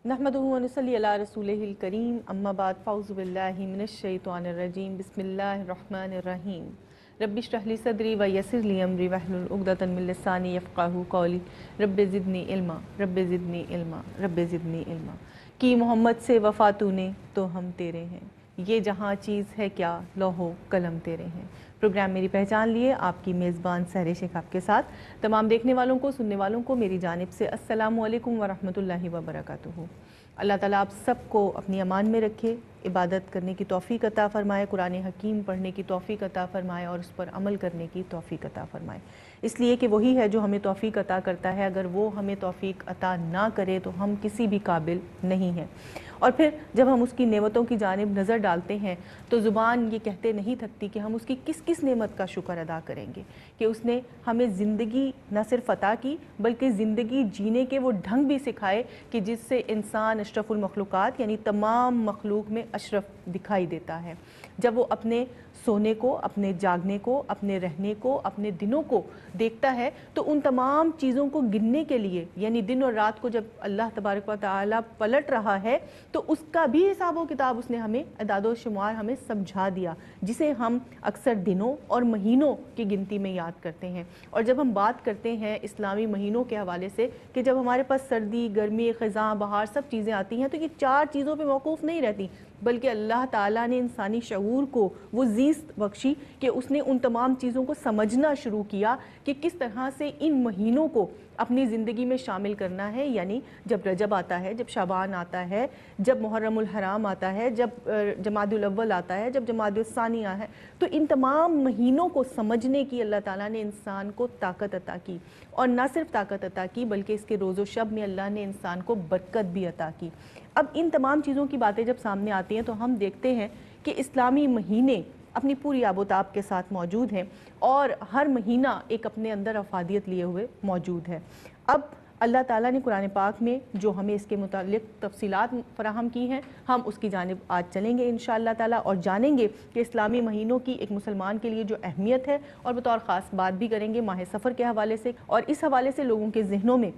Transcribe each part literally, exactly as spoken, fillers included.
नहमदुहु व नुसल्ली अला रसूलिहिल करीम अम्मा बाद फ़ाउज़ु बिल्लाहि मिनश शैतानिर रजीम बिस्मिल्लाहिर रहमानिर रहीम रब्बि इश्रह ली सदरी व यस्सिर ली अमरी वहलुल उक़दतन मिन लिसानी यफ़क़हू क़ौली रब्बि ज़िदनी इल्मा रब्बि ज़िदनी इल्मा रब्बि ज़िदनी इल्मा। कि मोहम्मद से वफ़ा तूने तो हम तेरे हैं, ये जहाँ चीज़ है क्या लौहो कलम तेरे हैं। प्रोग्राम मेरी पहचान लिए आपकी मेज़बान सहरे शेख आपके साथ। तमाम देखने वालों को, सुनने वालों को मेरी जानिब से अस्सलामु अलैकुम व रहमतुल्लाहि व बरकातुहू। अल्लाह ताला आप सबको अपनी अमान में रखे, इबादत करने की तौफ़ीक़ अता फ़रमाए, कुरान हकीम पढ़ने की तौफ़ीक़ अता फ़रमाए और उस पर अमल करने की तौफ़ीक़ अता फ़रमाए। इसलिए कि वही है जो हमें तौफ़ीक़ अता करता है, अगर वो हमें तौफ़ीक़ अता ना करे तो हम किसी भी काबिल नहीं हैं। और फिर जब हम उसकी नेमतों की जानिब नज़र डालते हैं तो ज़ुबान ये कहते नहीं थकती कि हम उसकी किस किस नेमत का शुक्र अदा करेंगे कि उसने हमें ज़िंदगी न सिर्फ अता की बल्कि ज़िंदगी जीने के वो ढंग भी सिखाए कि जिससे इंसान अशरफुल मखलूक़ात यानी तमाम मखलूक में अशरफ दिखाई देता है। जब वो अपने सोने को, अपने जागने को, अपने रहने को, अपने दिनों को देखता है तो उन तमाम चीज़ों को गिनने के लिए यानी दिन और रात को जब अल्लाह तबारक व तआला पलट रहा है तो उसका भी हिसाब व किताब उसने हमें अदाद शुमार हमें समझा दिया, जिसे हम अक्सर दिनों और महीनों की गिनती में याद करते हैं। और जब हम बात करते हैं इस्लामी महीनों के हवाले से कि जब हमारे पास सर्दी, गर्मी, ख़ज़ां, बहार सब चीज़ें आती हैं तो ये चार चीज़ों पे मौकूफ़ नहीं रहती बल्कि अल्लाह ताला ने इंसानी शऊर को वो ज़ीस्त बख्शी कि उसने उन तमाम चीज़ों को समझना शुरू किया कि किस तरह से इन महीनों को अपनी ज़िंदगी में शामिल करना है। यानी जब रजब आता है, जब शाबान आता है, जब मुहर्रमुल हराम आता है, जब जमादुल अव्वल आता है, जब जमादुल सानी है, तो इन तमाम महीनों को समझने की अल्लाह ताला ने इंसान को ताकत अता की। और न सिर्फ ताकत अता की बल्कि इसके रोज़ो शब में अल्लाह ने इंसान को बरकत भी अता की। अब इन तमाम चीज़ों की बातें जब सामने आती हैं तो हम देखते हैं कि इस्लामी महीने अपनी पूरी आबोताब के साथ मौजूद हैं और हर महीना एक अपने अंदर अफादियत लिए हुए मौजूद है। अब अल्लाह ताला ने कुरान पाक में जो हमें इसके मुतालिक तफसीलात फराहम की हैं हम उसकी जानिब आज चलेंगे इंशाअल्लाह ताला और जानेंगे कि इस्लामी महीनों की एक मुसलमान के लिए जो अहमियत है और बतौर ख़ास बात भी करेंगे माह सफ़र के हवाले से। और इस हवाले से लोगों के जहनों में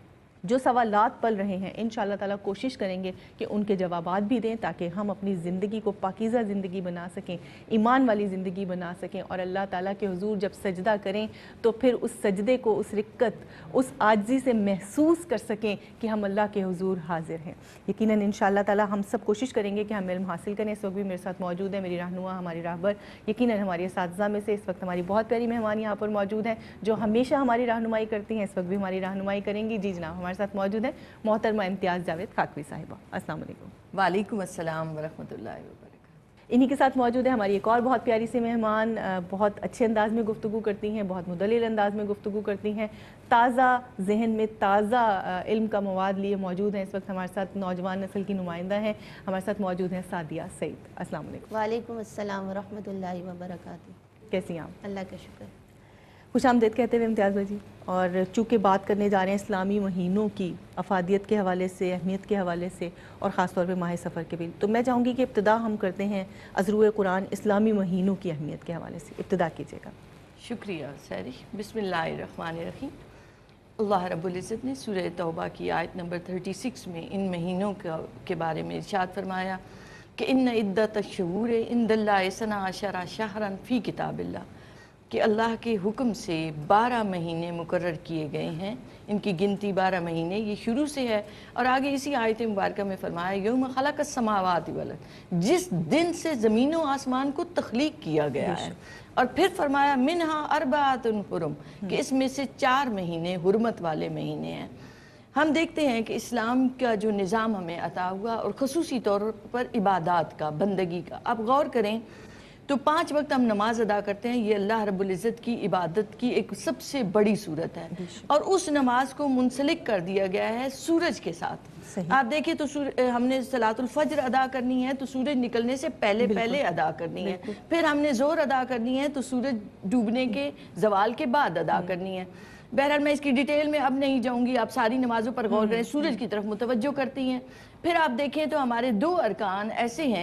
जो सवालात पल रहे हैं इंशाअल्लाह ताला कोशिश करेंगे कि उनके जवाबात भी दें ताकि हम अपनी ज़िंदगी को पाकीज़ा ज़िंदगी बना सकें, ईमान वाली ज़िंदगी बना सकें और अल्लाह ताला के हुजूर जब सजदा करें तो फिर उस सजदे को, उस रिक्कत, उस आजिज़ी से महसूस कर सकें कि हम अल्लाह के हुजूर हाजिर हैं। यकीनन इंशाअल्लाह ताला हम सब कोशिश करेंगे कि हम इल्म हासिल करें। इस वक्त भी मेरे साथ मौजूद है मेरी रहनुमा, हमारी राहबर, यकीनन हमारी असातिज़ा में से इस वक्त हमारी बहुत प्यारी मेहमान यहाँ पर मौजूद हैं जो हमेशा हमारी रहनुमाई करती हैं, इस वक्त भी हमारी रहनुमाई करेंगी। जी जनाब, हमारे साथ मौजूद है मोहतरमा इम्तियाज़ जावेद खाकवी साहिबा। अस्सलाम वालेकुम। वालेकुम अस्सलाम व रहमतुल्लाहि व बरकातुहू। इन्हीं के साथ मौजूद है हमारी एक और बहुत प्यारी सी मेहमान, बहुत अच्छे अंदाज में गुफ्तगू करती हैं, बहुत मुदल्लिल अंदाज में गुफ्तगू करती हैं, ताज़ा जहन में ताज़ा इल्म का मवाद लिए मौजूद हैं। इस वक्त हमारे साथ नौजवान नस्ल की नुमाइंदा हैं, हमारे साथ मौजूद हैं सादिया सईद। अस्सलाम वालेकुम। वालेकुम अस्सलाम व रहमतुल्लाहि व बरकातुहू। कैसी हैं आप? अल्लाह का शुक्र। खुश आमदीद कहते हुए इम्तियाज़ भाई जी, और चूँकि बात करने जा रहे हैं इस्लामी महीनों की अफादियत के हवाले से, अहमियत के हवाले से और ख़ास तौर पे माह सफ़र के भी, तो मैं चाहूँगी कि इब्तिदा हम करते हैं अज़रूए कुरान इस्लामी महीनों की अहमियत के हवाले से, इब्तिदा कीजिएगा। शुक्रिया सैरी। बिस्मिल्लाहिर्रहमानिर्रहीम। अल्लाह रब्बुल इज़्ज़त ने सूरह तौबा की आयत नंबर छत्तीस में इन महीनों का के बारे में इरशाद फरमाया कि इन्न इद्दतश-शुहूर इंदल्लाहि इस्ना अशरा शहरन फ़ी किताबिल्लाह, कि अल्लाह के हुक्म से बारह महीने मुकर्रर किए गए हैं। इनकी गिनती बारह महीने ये शुरू से है और आगे इसी आयत मुबारक में फरमाया यौम खलक़स समावाति वल अर्ज़, जिस दिन से ज़मीन व आसमान को तख्लीक किया गया है। और फिर फरमाया मिनहा अरबाअतुन हुरुम, कि इसमें से चार महीने हुर्मत वाले महीने हैं। हम देखते हैं कि इस्लाम का जो निज़ाम हमें अता हुआ और ख़ुसूसी तौर पर इबादत का, बंदगी का, आप गौर करें तो पाँच वक्त हम नमाज अदा करते हैं, ये अल्लाह रब्बुल इज़्ज़त की इबादत की एक सबसे बड़ी सूरत है और उस नमाज को मुंसलिक कर दिया गया है सूरज के साथ। आप देखिए तो हमने सलातुल फज्र अदा करनी है तो सूरज निकलने से पहले पहले अदा करनी है, फिर हमने ज़ोहर अदा करनी है तो सूरज डूबने के ज़वाल के बाद अदा करनी है। बहरहाल मैं इसकी डिटेल में अब नहीं जाऊंगी, आप सारी नमाज़ों पर गौर करें, सूरज की तरफ मुतवज्जो करती हैं। फिर आप देखें तो हमारे दो अरकान ऐसे हैं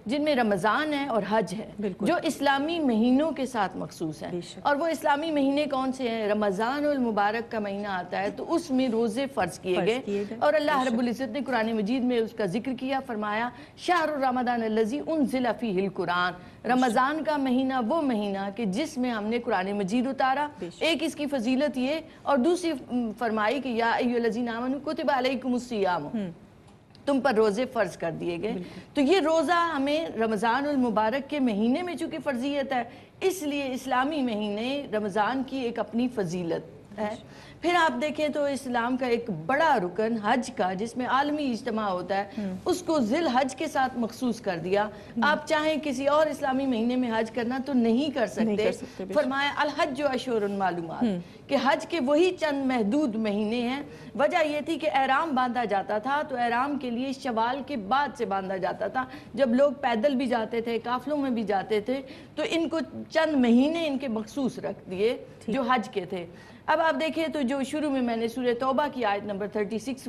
جن میں رمضان ہے اور حج ہے جو اسلامی مہینوں کے ساتھ مخصوص ہیں. اور وہ اسلامی مہینے کون سے ہیں؟ رمضان المبارک کا مہینہ آتا ہے تو اس میں روزے فرض کیے گئے اور اللہ رب العزت نے قرآن مجید میں اس کا ذکر کیا. فرمایا شہر رمضان الذی انزل فیہ القرآن، رمضان کا مہینہ وہ مہینہ کہ جس میں ہم نے قرآن مجید اتارا. ایک اس کی فضیلت یہ، اور دوسری فرمائی کہ یا ایھا الذین آمنوا کتب علیکم الصیام، تم پر روزے فرض کر دیے گئے. تو یہ روزہ ہمیں رمضان المبارک کے مہینے میں چونکہ فرضیت ہے، اس لیے اسلامی مہینے رمضان کی ایک اپنی فضیلت ہے. پھر آپ دیکھیں تو اسلام کا ایک بڑا رکن حج کا، جس میں عالمی اجتماع ہوتا ہے، اس کو ذی الحج کے ساتھ مخصوص کر دیا. آپ چاہیں کسی اور اسلامی مہینے میں حج کرنا تو نہیں کر سکتے. فرمایا الحج اشہر معلومات، کہ حج کے وہی چند محدود مہینے ہیں. وجہ یہ تھی کہ احرام باندھا جاتا تھا تو احرام کے لیے شوال کے بعد سے باندھا جاتا تھا، جب لوگ پیدل بھی جاتے تھے، قافلوں میں بھی جاتے تھے، تو ان کو چند مہینے ان کے مخصوص رکھ دیے جو حج کے تھے. اب آپ دیکھیں تو جو شروع میں میں نے سورہ توبہ کی آیت نمبر چھتیس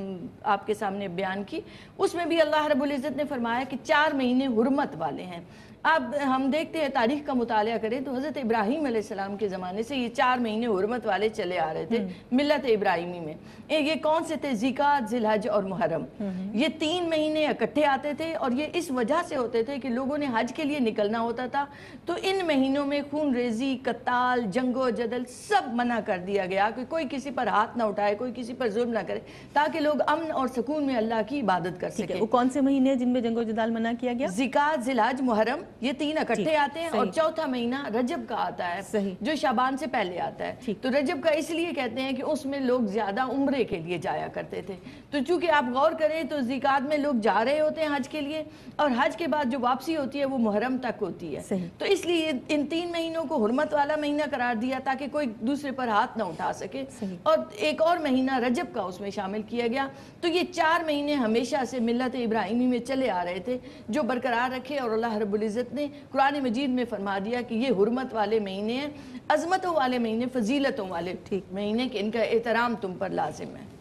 آپ کے سامنے بیان کی، اس میں بھی اللہ رب العزت نے فرمایا کہ چار مہینے حرمت والے ہیں. اب ہم دیکھتے ہیں تاریخ کا مطالعہ کریں تو حضرت ابراہیم علیہ السلام کے زمانے سے یہ چار مہینے حرمت والے چلے آ رہے تھے ملت ابراہیمی میں. یہ کون سے تھے؟ ذیقعدہ، ذی الحج اور محرم. یہ تین مہینے اکٹھے آتے تھے اور یہ اس وجہ سے ہوتے تھے کہ لوگوں نے حج کے لیے نکلنا ہوتا تھا، تو ان مہینوں میں خون ریزی، قتال، جنگ و جدل سب منع کر دیا گیا کہ کوئی کسی پر ہاتھ نہ اٹھائے، کوئی کسی پر ظلم نہ کرے، تاکہ لوگ امن اور سکون میں اللہ کی عبادت کر سکیں. وہ کون سے مہینے ہیں جن میں جنگ و جدال منع کیا گیا؟ ذیقعدہ، ذی الحج، محرم، یہ تین اکٹھے آتے ہیں. اور چوتھا مہینہ رجب کا آتا ہے جو شعبان سے پہلے آتا ہے. تو رجب کا اس لیے کہتے ہیں کہ اس میں لوگ زیادہ عمرے کے لیے جایا کرتے تھے. تو چونکہ آپ غور کریں تو ذیقعدہ میں لوگ جا رہے ہوتے ہیں حج کے لیے، اور حج کے بعد جو واپسی ہوتی ہے وہ محرم تک ہوتی ہے. تو اس لیے ان تین مہینوں کو حرمت والا مہینہ قرار دیا تاکہ کوئی دوسرے پر ہاتھ نہ اٹھا سکے. اور ایک اور مہینہ رجب کا اس میں شامل کیا گیا. تو یہ چار مہینے ہمیشہ سے ملت ابراہیمی میں چلے آ رہے تھے جو برقرار رکھے، اور اللہ رب العزت نے قرآن مجید میں فرما دیا کہ یہ حرمت والے مہینے ہیں، عظمتوں والے مہینے، فضیلتوں والے مہینے، کہ ان کا احترام تم پر لازم ہے.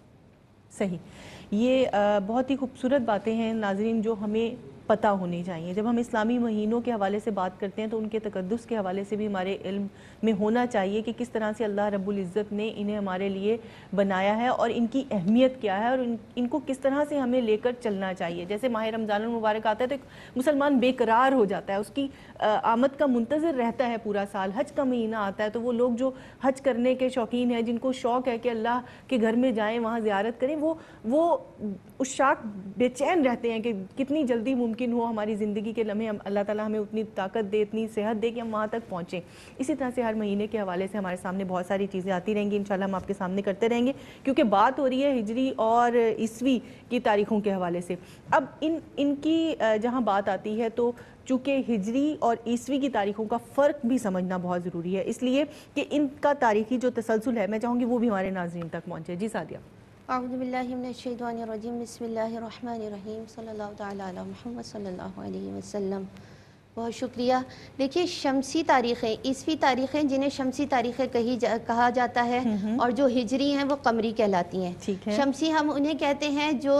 صحیح. یہ بہت ہی خوبصورت باتیں ہیں ناظرین جو ہمیں پتہ ہونی چاہیے. جب ہم اسلامی مہینوں کے حوالے سے بات کرتے ہیں تو ان کے تقدس کے حوالے سے بھی ہمارے علم میں ہونا چاہیے کہ کس طرح سے اللہ رب العزت نے انہیں ہمارے لیے بنایا ہے اور ان کی اہمیت کیا ہے اور ان کو کس طرح سے ہمیں لے کر چلنا چاہیے. جیسے ماہ رمضان المبارک آتا ہے تو ایک مسلمان بے قرار ہو جاتا ہے، اس کی آمد کا منتظر رہتا ہے پورا سال. حج کا مہینہ آتا ہے تو وہ لوگ جو حج کرنے کے شوقین ہیں، جن کو شوق ہے کہ اللہ کے گھر میں جائیں، وہاں زیارت کریں، وہ وہ اس شاک بے چین رہتے ہیں کہ کتنی جلدی ممکن ہو ہماری زندگی کے لمحے اللہ تعالیٰ ہمیں اتنی طاقت دے، اتنی صحت دے کہ ہم وہاں تک پہنچیں. اسی طرح سے ہر مہینے کے حوالے سے ہمارے سامنے بہت ساری چیزیں آتی رہیں گی، انشاءاللہ ہم آپ کے سامنے کرتے رہیں گے، کیونکہ بات ہو رہی ہے ہجری اور عیسوی کی تاریخوں کے حوالے سے. اب ان ان کی جہاں بات آتی ہے تو چونکہ ہجری اور عیسوی کی تاریخوں کا فرق بھی سمجھنا بہت ضروری ہے، اس لیے کہ ان کا تاریخی جو تسلسل ہے میں چاہوں گی وہ بھی ہمارے ناظرین تک پہنچے. جی سعدیہ. اعوذ باللہ من الشیطان الرجیم، بسم اللہ الرحمن الرحیم، صلی اللہ تعالیٰ علی محمد صلی اللہ علیہ وسلم. بہت شکریہ. دیکھیے شمسی تاریخیں، عیسوی تاریخیں جنہیں شمسی تاریخیں کہی جا کہا جاتا ہے، اور جو ہجری ہیں وہ قمری کہلاتی ہیں. شمسی ہم انہیں کہتے ہیں جو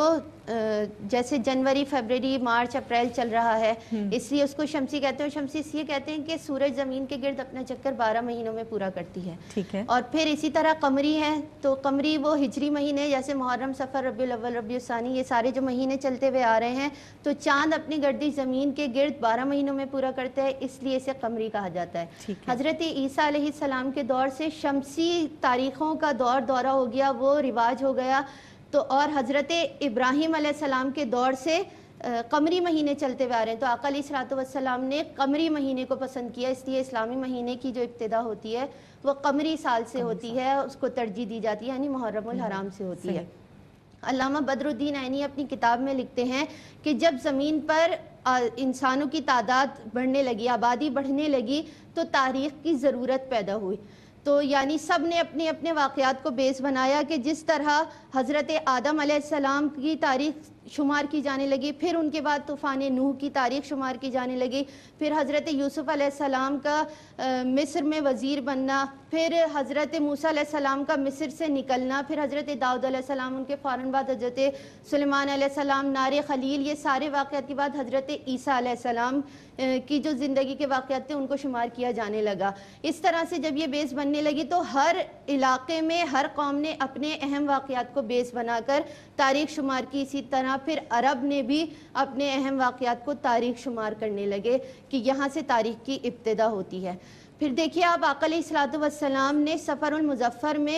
جیسے جنوری، فیبرری، مارچ، اپریل چل رہا ہے، اس لیے اس کو شمسی کہتے ہیں. شمسی اس لیے کہتے ہیں کہ سورج زمین کے گرد اپنا چکر بارہ مہینوں میں پورا کرتی ہے. اور پھر اسی طرح قمری ہیں، تو قمری وہ ہجری مہینے جیسے محرم، صفر، ربیع الاول، ربیع الثانی، یہ سارے جو مہینے چلتے ہوئے آ رہے ہیں، تو چاند اپنی گردش زمین کے گرد بارہ مہینوں میں پورا کرتا ہے، اس لیے اسے قمری کہا جاتا ہے. حضرت عیسیٰ علیہ السلام کے دور سے شمسی تاریخوں کا دور دورہ ہو گیا، وہ رواج ہو گیا. تو اور حضرت ابراہیم علیہ السلام کے دور سے قمری مہینے چلتے ہوئے آ رہے ہیں. تو آقا علیہ الصلوۃ والسلام نے قمری مہینے کو پسند کیا، اس لیے اسلامی مہینے کی جو ابتدا ہوتی ہے وہ قمری سال سے ہوتی ہے، اس کو ترجیح دی جاتی ہے، یعنی محرم الحرام سے ہوتی ہے. علامہ بدر الدین عینی اپنی کتاب میں لکھتے ہیں کہ جب زمین پر انسانوں کی تعداد بڑھنے لگی، آبادی بڑھنے لگی، تو تاریخ کی ضرورت پیدا ہوئی. تو یعنی سب نے اپنے اپنے واقعات کو بیس بنایا کہ جس طرح حضرت آدم علیہ السلام کی تاریخ شمار کی جانے لگی، پھر ان کے بعد طوفان نوح کی تاریخ شمار کی جانے لگی، پھر حضرت یوسف علیہ السلام کا مصر میں وزیر بننا، پھر حضرت موسیٰ علیہ السلام کا مصر سے نکلنا، پھر حضرت داؤد علیہ السلام، ان کے فوراً بعد حضرت سلیمان علیہ السلام، نار خلیل، یہ سارے واقعات کے بعد حضرت عیسیٰ علیہ السلام کی جو زندگی کے واقعات تھے ان کو شمار کیا جانے لگا۔ اس طرح سے جب یہ بیس بننے لگی تو ہر علاقے میں ہر قوم نے اپنے اہم واقعات کو بیس بنا کر تاریخ شمار کی، اسی طرح پھر عرب نے بھی اپنے اہم واقعات کو تاریخ شمار کرنے لگے کہ یہاں سے تاریخ کی ابتدا ہوتی ہے۔ پھر دیکھیے آپ آقا علیہ الصلوۃ والسلام نے سفر المظفر میں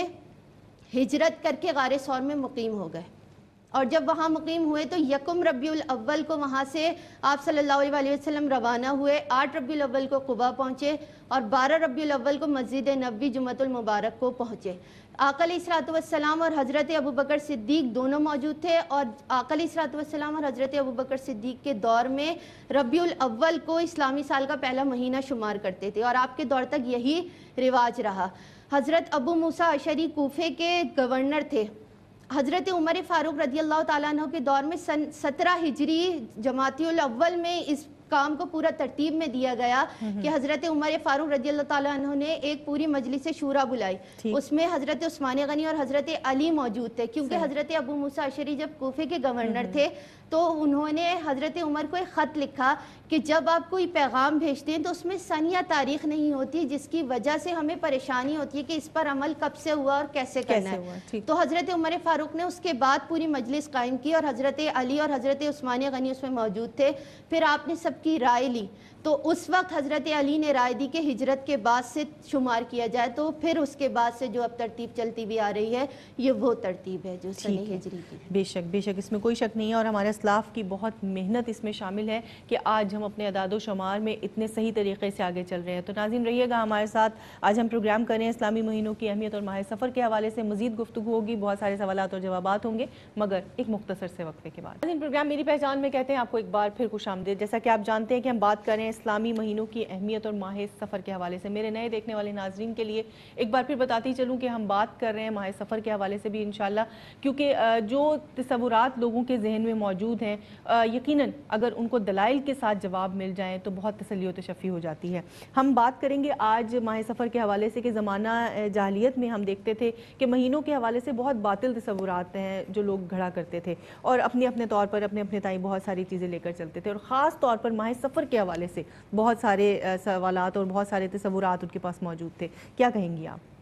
ہجرت کر کے غار ثور میں مقیم ہو گئے، اور جب وہاں مقیم ہوئے تو یکم ربیع الاول کو وہاں سے آپ صلی اللہ علیہ وسلم روانہ ہوئے، آٹھ ربیع الاول کو قباء پہنچے اور بارہ ربیع الاول کو مسجد نبوی جمعۃ المبارک کو پہنچے۔ آقا علیہ الصلوۃ والسلام اور حضرت ابوبکر صدیق دونوں موجود تھے، اور آقا علیہ الصلوۃ والسلام اور حضرت ابوبکر صدیق کے دور میں ربیع الاول کو اسلامی سال کا پہلا مہینہ شمار کرتے تھے، اور آپ کے دور تک یہی رواج رہا۔ حضرت ابو موسیٰ اشعری کوفے کے گورنر تھے۔ حضرت عمر فاروق رضی اللہ تعالیٰ عنہ کے دور میں سن سترہ ہجری جمادی الاول میں اس کام کو پورا ترتیب میں دیا گیا کہ حضرت عمر فاروق رضی اللہ تعالیٰ عنہ نے ایک پوری مجلس شورا بلائی، اس میں حضرت عثمان غنی اور حضرت علی موجود تھے، کیونکہ حضرت ابو موسیٰ اشعری جب کوفے کے گورنر تھے تو انہوں نے حضرت عمر کو ایک خط لکھا کہ جب آپ کوئی پیغام بھیجتے ہیں تو اس میں سن یا تاریخ نہیں ہوتی، جس کی وجہ سے ہمیں پریشانی ہوتی ہے کہ اس پر عمل کب سے ہوا اور کیسے کرنا ہے۔ تو حضرت عمر فاروق نے اس کے بعد پوری مجلس قائم کی، اور حضرت علی اور حضرت عثمان غنی اس میں موجود تھے، پھر آپ نے سب کی رائے لی، تو اس وقت حضرت علی نے رائے دی کہ ہجرت کے بعد سے شمار کیا جائے، تو پھر اس کے بعد سے جو اب ترتیب چلتی بھی آ رہی ہے یہ وہ ترتیب ہے جو سنہ ہجری کی۔ بے شک بے شک اس میں کوئی شک نہیں ہے، اور ہمارے اسلاف کی بہت محنت اس میں شامل ہے کہ آج ہم اپنے اعداد و شمار میں اتنے صحیح طریقے سے آگے چل رہے ہیں۔ تو ناظرین رہیے گا ہمارے ساتھ، آج ہم پروگرام کر رہے ہیں اسلامی مہینوں کی اہمیت اور ماہ سفر کے حوالے سے مزید گفتگو ہوگی، بہت سارے سوالات اور جوابات ہوں گے، مگر ایک مختصر سے وقفے کے بعد۔ ناظرین پروگرام میری پہچان میں کہتے ہیں آپ کو ایک بار پھر خوش آمدید۔ جیسا کہ آپ جانتے ہیں کہ ہم بات کر رہے ہیں اسلامی مہینوں کی اہمیت اور ماہ سفر کے حوالے سے۔ میرے نئے دیکھنے والے ناظرین کے لیے ایک بار پھر بتاتی چلوں کہ ہم بات کر رہے ہیں ماہ سفر کے حوالے سے بھی انشاءاللہ، کیونکہ جو تصورات لوگوں کے ذہن میں موجود ہیں یقیناً اگر ان کو دلائل کے ساتھ جواب مل جائیں تو بہت تسلی و تشفی ہو جاتی ہے۔ ہم بات کریں گے آج ماہ سفر کے حوالے سے کہ زمانہ جاہلیت میں ہم دیکھتے تھے کہ مہینوں کے حوالے سے بہت باطل تصورات ہیں جو لوگ گھڑا کرتے تھے، اور اپنے اپنے طور پر اپنے اپنے تائیں بہت ساری چیزیں لے کر چلتے تھے، اور خاص طور پر ماہ سفر کے حوالے سے بہت سارے سوالات اور بہت سارے تصورات ان کے پاس موجود تھے۔ کیا کہیں گی آپ؟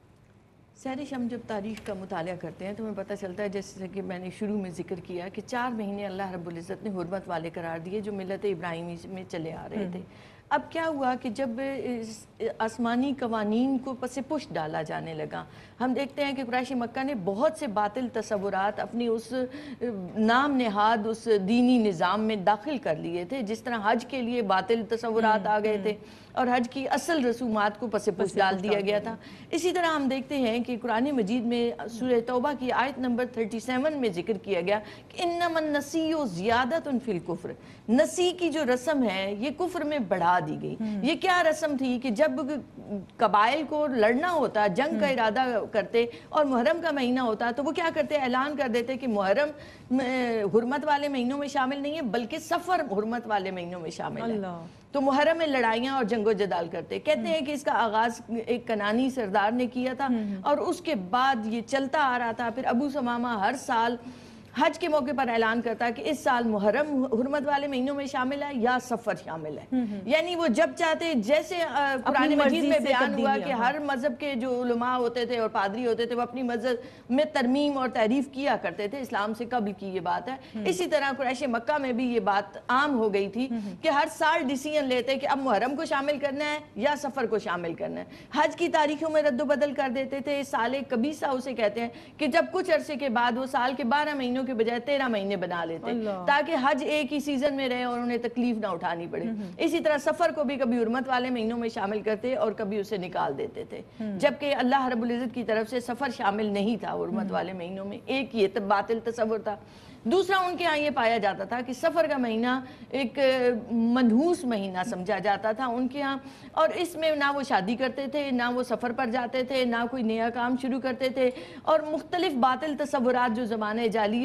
سہرش، ہم جب تاریخ کا مطالعہ کرتے ہیں تو ہمیں پتہ چلتا ہے جیسے کہ میں نے شروع میں ذکر کیا کہ چار مہینے اللہ رب العزت نے حرمت والے قرار دیے جو ملت ابراہیمی میں چلے آ رہے تھے۔ اب کیا ہوا کہ جب آسمانی قوانین کو پس پشت ڈالا جانے لگا، ہم دیکھتے ہیں کہ قریش مکہ نے بہت سے باطل تصورات اپنی اس نام نہاد اس دینی نظام میں داخل کر لیے تھے، جس طرح حج کے لیے باطل تصورات آ گئے تھے اور حج کی اصل رسومات کو پس پشت ڈال دیا گیا تھا۔ اسی طرح ہم دیکھتے ہیں کہ قرآن مجید میں سورہ توبہ کی آیت نمبر سینتیس میں ذکر کیا گیا کہ انما النسیء زیادۃ فی الکفر، نسی کی جو رسم ہے یہ کفر میں بڑھا دی گئی۔ یہ کیا رسم تھی کہ جب قبائل کو لڑنا ہوتا، جنگ کا ارادہ کرتے اور محرم کا مہینہ ہوتا تو وہ کیا کرتے، اعلان کر دیتے کہ محرم حرمت والے مہینوں میں شامل نہیں ہے بلکہ سفر حرمت والے مہینوں میں شامل ہے۔ تو محرم میں لڑائیاں اور جنگ و جدال کرتے، کہتے ہیں کہ اس کا آغاز ایک کنانی سردار نے کیا تھا اور اس کے بعد یہ چلتا آ رہا تھا۔ پھر ابو سمامہ ہر سال حج کے موقع پر اعلان کرتا ہے کہ اس سال محرم حرمت والے مہینوں میں شامل ہے یا سفر شامل ہے، یعنی وہ جب چاہتے، جیسے قرآن مجید میں بیان ہوا کہ ہر مذہب کے جو علماء ہوتے تھے اور پادری ہوتے تھے وہ اپنی مذہب میں ترمیم اور تحریف کیا کرتے تھے، اسلام سے قبل کی یہ بات ہے۔ اسی طرح قریش مکہ میں بھی یہ بات عام ہو گئی تھی کہ ہر سال ڈیسیژن لیتے کہ اب محرم کو شامل کرنا ہے یا سفر کو شامل کرنا ہے۔ حج کی تاریخوں میں رد و بدل کر دیتے تھے، سال کبیسہ اسے کہتے ہیں کہ جب کچھ عرصے کے بعد وہ سال کے بارہ مہینوں کے بجائے تیرہ مہینے بنا لیتے تاکہ حج ایک ہی سیزن میں رہے اور انہیں تکلیف نہ اٹھانی پڑے۔ اسی طرح سفر کو بھی کبھی حرمت والے مہینوں میں شامل کرتے اور کبھی اسے نکال دیتے تھے، جبکہ اللہ رب العزت کی طرف سے سفر شامل نہیں تھا حرمت والے مہینوں میں۔ ایک یہ باطل تصور تھا۔ دوسرا ان کے ہاں یہ پایا جاتا تھا کہ سفر کا مہینہ ایک منحوس مہینہ سمجھا جاتا تھا ان کے ہاں، اور اس میں نہ وہ شادی کرتے تھے، نہ وہ سفر پر جاتے تھے، نہ کوئی نیا کام شروع کرتے تھے، اور مختلف باطل تصورات جو زمانے جاہلیت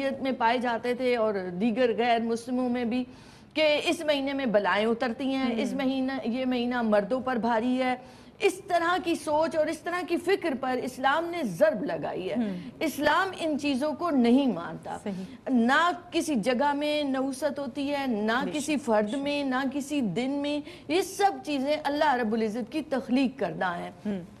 شریعت میں پائے جاتے تھے اور دیگر غیر مسلموں میں بھی کہ اس مہینے میں بلائیں اترتی ہیں، اس مہینہ یہ مہینہ مردوں پر بھاری ہے. اس طرح کی سوچ اور اس طرح کی فکر پر اسلام نے ضرب لگائی ہے. اسلام ان چیزوں کو نہیں مانتا. نہ کسی جگہ میں نحوست ہوتی ہے، نہ کسی فرد میں، نہ کسی دن میں. یہ سب چیزیں اللہ رب العزت کی تخلیق کردہ ہیں.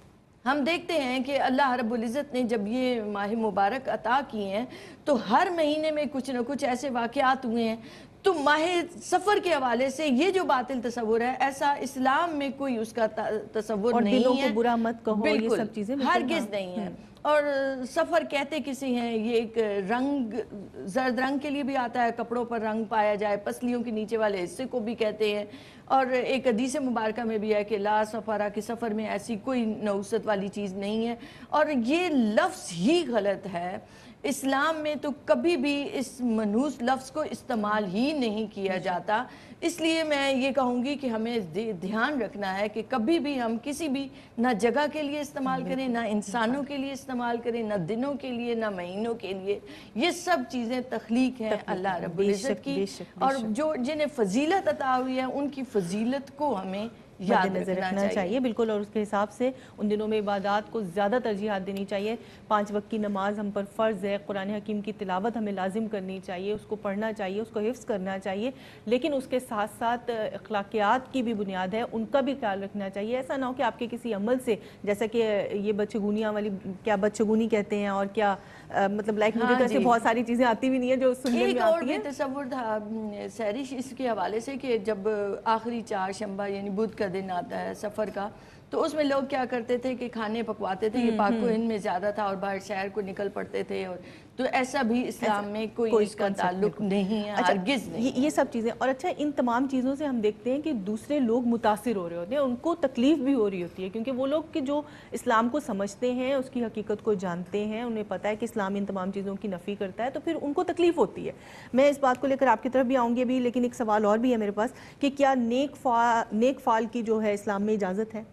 ہم دیکھتے ہیں کہ اللہ رب العزت نے جب یہ ماہ مبارک عطا کیے ہیں تو ہر مہینے میں کچھ نہ کچھ ایسے واقعات ہوئے ہیں. تو ماہ سفر کے حوالے سے یہ جو باطل تصور ہے، ایسا اسلام میں کوئی اس کا تصور نہیں ہے. اور دلوں کو برا مت کہو، یہ سب چیزیں ہرگز نہیں ہے. اور سفر کہتے کسی ہیں، یہ ایک رنگ زرد رنگ کے لیے بھی آتا ہے، کپڑوں پر رنگ پایا جائے، پسلیوں کے نیچے والے حصے کو بھی کہتے ہیں. اور ایک حدیث مبارکہ میں بھی ہے کہ لا سفرہ کے سفر میں ایسی کوئی نحوست والی چیز نہیں ہے. اور یہ لفظ ہی غلط ہے. اسلام میں تو کبھی بھی اس منحوس لفظ کو استعمال ہی نہیں کیا جاتا. اس لیے میں یہ کہوں گی کہ ہمیں دھیان رکھنا ہے کہ کبھی بھی ہم کسی بھی نہ جگہ کے لیے استعمال کریں، نہ انسانوں کے لیے استعمال کریں، نہ دنوں کے لیے، نہ مہینوں کے لیے. یہ سب چیزیں تخلیق ہیں اللہ رب العزت کی، اور جو جنہیں فضیلت عطا ہوئی ہے ان کی فضیلت کو ہمیں یاد رکھنا چاہیے. بالکل. اور اس کے حساب سے ان دنوں میں عبادات کو زیادہ ترجیحات دینی چاہیے. پانچ وقت کی نماز ہم پر فرض ہے، قرآن حکیم کی تلاوت ہمیں لازم کرنی چاہیے، اس کو پڑھنا چاہیے، اس کو حفظ کرنا چاہیے. لیکن اس کے ساتھ ساتھ اخلاقیات کی بھی بنیاد ہے، ان کا بھی خیال رکھنا چاہیے. ایسا نہ ہو کہ آپ کے کسی عمل سے، جیسا کہ یہ بچگونیاں والی، کیا بچگونی کہتے ہیں، اور کیا مطلب لائک مجھے تو ایسے بہت ساری چیزیں آتی بھی نہیں ہیں جو سننے میں آتی ہیں. ایک اور تصور تھا سہرش اس کے حوالے سے کہ جب آخری چار شنبہ یعنی بدھ کا دن آتا ہے سفر کا، تو اس میں لوگ کیا کرتے تھے کہ کھانے پکواتے تھے. یہ پاک و ہند میں زیادہ تھا اور باہر شہر کو نکل پڑتے تھے. اور تو ایسا بھی اسلام میں کوئی اس کا تعلق نہیں ہے، ہرگز نہیں. یہ سب چیزیں. اور اچھا، ان تمام چیزوں سے ہم دیکھتے ہیں کہ دوسرے لوگ متاثر ہو رہے ہوتے ہیں، ان کو تکلیف بھی ہو رہی ہوتی ہے، کیونکہ وہ لوگ کہ جو اسلام کو سمجھتے ہیں، اس کی حقیقت کو جانتے ہیں، انہیں پتہ ہے کہ اسلام ان تمام چیزوں کی نفی کرتا ہے، تو پھر ان کو تکلیف ہوتی ہے. میں اس بات کو لے کر آپ کی طرف بھی آؤں گی ابھی، لیکن ایک سوال اور بھی ہے میرے پاس کہ کیا نیک فعال نیک فعال کی جو ہے اسلام میں اجازت ہے؟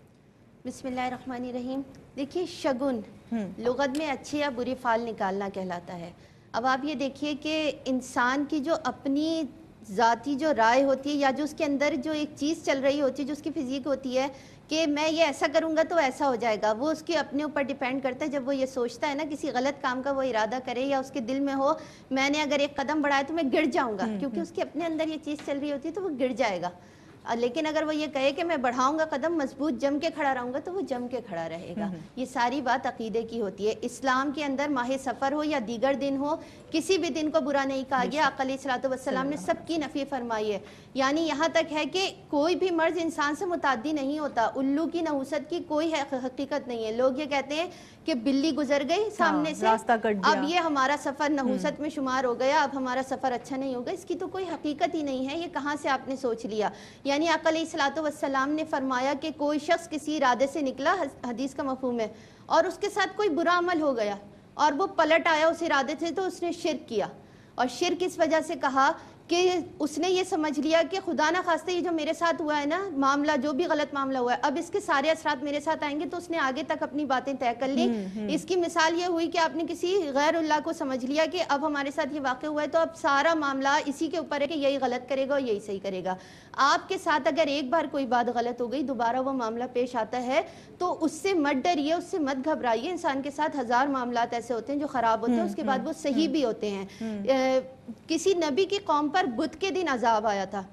بسم اللہ الرحمن الرحیم. دیکھیے، شگن لغت میں اچھی یا بری فعل نکالنا کہلاتا ہے. اب آپ یہ دیکھیے کہ انسان کی جو اپنی ذاتی جو رائے ہوتی ہے، یا جو اس کے اندر جو ایک چیز چل رہی ہوتی ہے، جو اس کی فزیک ہوتی ہے کہ میں یہ ایسا کروں گا تو ایسا ہو جائے گا، وہ اس کے اپنے اوپر ڈیپینڈ کرتا ہے. جب وہ یہ سوچتا ہے نا کسی غلط کام کا وہ ارادہ کرے، یا اس کے دل میں ہو میں نے اگر ایک قدم بڑھایا تو میں گر جاؤں گا، کیونکہ اس کے اپنے اندر یہ چیز چل رہی ہوتی ہے تو وہ گر جائے گا. لیکن اگر وہ یہ کہے کہ میں بڑھاؤں گا قدم، مضبوط جم کے کھڑا رہوں گا، تو وہ جم کے کھڑا رہے گا. یہ ساری بات عقیدے کی ہوتی ہے. اسلام کے اندر ماہ سفر ہو یا دیگر دن ہو، کسی بھی دن کو برا نہیں کہا گیا. آقا علیہ الصلوۃ والسلام نے سب کی نفی فرمائی ہے. یعنی یہاں تک ہے کہ کوئی بھی مرض انسان سے متعدی نہیں ہوتا. الو کی نحوست کی کوئی حقیقت نہیں ہے. لوگ یہ کہتے ہیں کہ بلی گزر گئی سامنے سے، اب یہ ہمارا سفر نحوست میں شمار ہو گیا، اب ہمارا سفر اچھا نہیں ہوگا. اس کی تو کوئی حقیقت ہی نہیں ہے. یہ کہاں سے آپ نے سوچ لیا؟ یعنی آقا علیہ الصلوۃ والسلام نے فرمایا کہ کوئی شخص کسی ارادے سے نکلا، حدیث کا مفہوم ہے، اور اس کے ساتھ کوئی برا عمل ہو گیا اور وہ پلٹ آیا اس ارادے سے، تو اس نے شرک کیا. اور شرک اس وجہ سے کہا کہ اس نے یہ سمجھ لیا کہ خدا نہ خواستہ یہ جو میرے ساتھ ہوا ہے نا معاملہ، جو بھی غلط معاملہ ہوا ہے، اب اس کے سارے اثرات میرے ساتھ آئیں گے. تو اس نے آگے تک اپنی باتیں طے کر لی. اس کی مثال یہ ہوئی کہ آپ نے کسی غیر اللہ کو سمجھ لیا کہ اب ہمارے ساتھ یہ واقع ہوا ہے، تو اب سارا معاملہ اسی کے اوپر ہے کہ یہی غلط کرے گا اور یہی صحیح کرے گا. آپ کے ساتھ اگر ایک بار کوئی بات غلط ہو گئی، دوبارہ وہ معاملہ پیش آتا ہے، تو اس سے مت ڈریے، اس سے مت گھبرائیے. انسان کے ساتھ ہزار معاملات ایسے ہوتے ہیں جو خراب ہوتے ہیں، اس کے بعد وہ صحیح بھی ہوتے ہیں. کسی نبی کی قوم پر بدھ کے دن عذاب آیا تھا.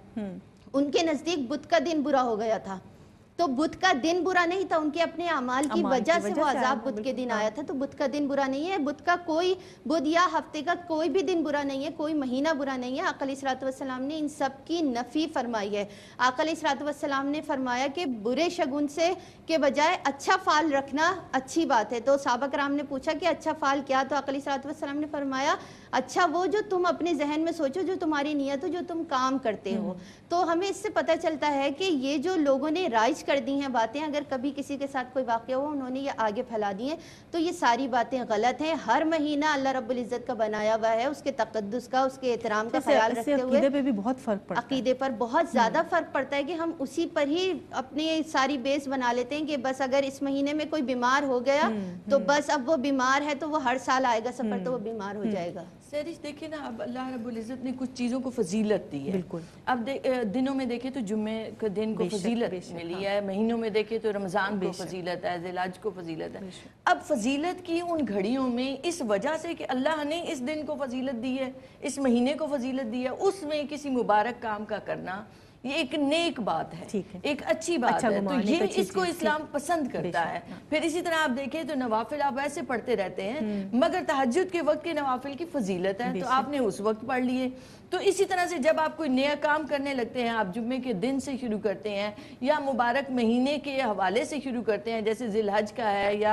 ان کے نزدیک بدھ کا دن برا ہو گیا تھا. تو بدھ کا دن برا نہیں تھا، ان کے اپنے اعمال کی وجہ سے وہ عذاب بدھ کے دن آیا تھا. تو بدھ کا دن برا نہیں ہے. بدھ کا کوئی بدھ یا ہفتے کا کوئی بھی دن برا نہیں ہے، کوئی مہینہ برا نہیں ہے. آقا علیہ الصلوۃ والسلام نے ان سب کی نفی فرمائی ہے. آقا علیہ الصلوۃ والسلام نے فرمایا کہ برے شگن سے کے بجائے اچھا فعل رکھنا اچھی بات ہے. تو صحابہ کرام نے پوچھا کہ اچھا فعل کیا؟ تو آقا علیہ الصلوۃ والسلام نے فرمایا اچھا وہ جو تم اپنے ذہن میں سوچو، جو تمہاری نیت ہو، جو تم کام کرتے ہو. تو ہمیں اس سے پتہ چلتا ہے کہ یہ جو لوگوں نے رائج کر دی ہیں باتیں، اگر کبھی کسی کے ساتھ کوئی واقعہ ہو انہوں نے یہ آگے پھیلا دی ہیں، تو یہ ساری باتیں غلط ہیں. ہر مہینہ اللہ رب العزت کا بنایا ہوا ہے، اس کے تقدس کا، اس کے احترام کا خیال رکھتے ہوئے عقیدے پہ بھی بہت فرق پڑتا ہے. عقیدے پر بہت زیادہ فرق پڑتا ہے کہ ہم اسی پر ہی اپنی ساری بیس بنا لیتے ہیں کہ بس اگر اس مہینے میں کوئی بیمار ہو گیا تو بس اب وہ بیمار ہے تو وہ ہر سال آئے گا سفر تو وہ بیمار ہو جائے گا. سیرش دیکھیں نا، اب اللہ رب العزت نے کچھ چیزوں کو فضیلت دی ہے. بالکل. اب دنوں میں دیکھیں تو جمعے کے دن کو فضیلت ملی ہے، مہینوں میں دیکھیں تو رمضان کو فضیلت ہے، ذی الحج کو فضیلت ہے. اب فضیلت کی ان گھڑیوں میں اس وجہ سے کہ اللہ نے اس دن کو فضیلت دی ہے، اس مہینے کو فضیلت دی ہے، اس میں کسی مبارک کام کا کرنا یہ ایک نیک بات ہے، ایک اچھی بات ہے. تو یہ اس کو اسلام پسند کرتا ہے. پھر اسی طرح آپ دیکھیں تو نوافل آپ ایسے پڑھتے رہتے ہیں، مگر تہجد کے وقت کے نوافل کی فضیلت ہے تو آپ نے اس وقت پڑھ لیے. تو اسی طرح سے جب آپ کوئی نیا کام کرنے لگتے ہیں، آپ جمعے کے دن سے شروع کرتے ہیں یا مبارک مہینے کے حوالے سے شروع کرتے ہیں، جیسے ذی الحج کا ہے یا